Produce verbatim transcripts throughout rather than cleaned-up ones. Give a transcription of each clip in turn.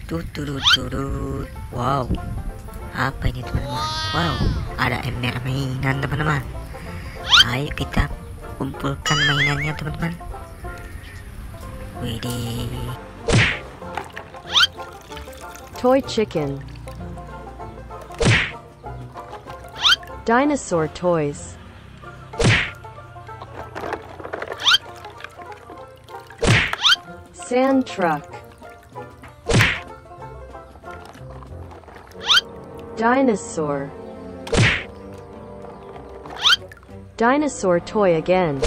Tutut turut. Wow, apa ini teman-teman? Wow, ada ember mainan teman-teman. Ayo kita kumpulkan mainannya teman-teman. Widih. Toy chicken. Dinosaur toys. Sand truck. Dinosaur. Dinosaur toy again.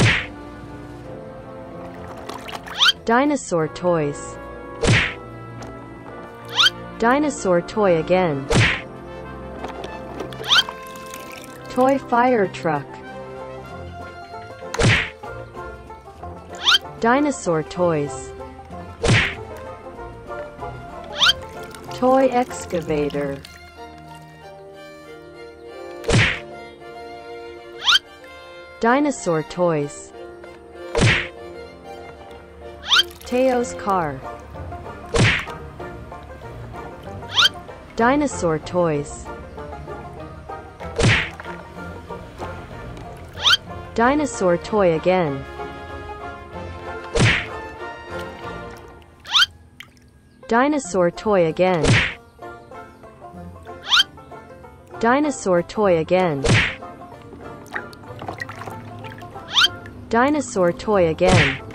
Dinosaur toys. Dinosaur toy again. Toy fire truck. Dinosaur toys. Toy excavator. Dinosaur toys. Teo's car. Dinosaur toys. Dinosaur toy again. Dinosaur toy again. Dinosaur toy again. Dinosaur toy again.